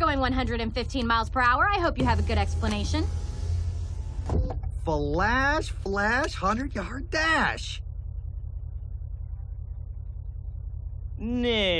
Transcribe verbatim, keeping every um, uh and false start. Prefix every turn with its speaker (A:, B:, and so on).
A: going one hundred fifteen miles per hour. I hope you have a good explanation.
B: Flash, flash, hundred-yard dash.
C: Nee.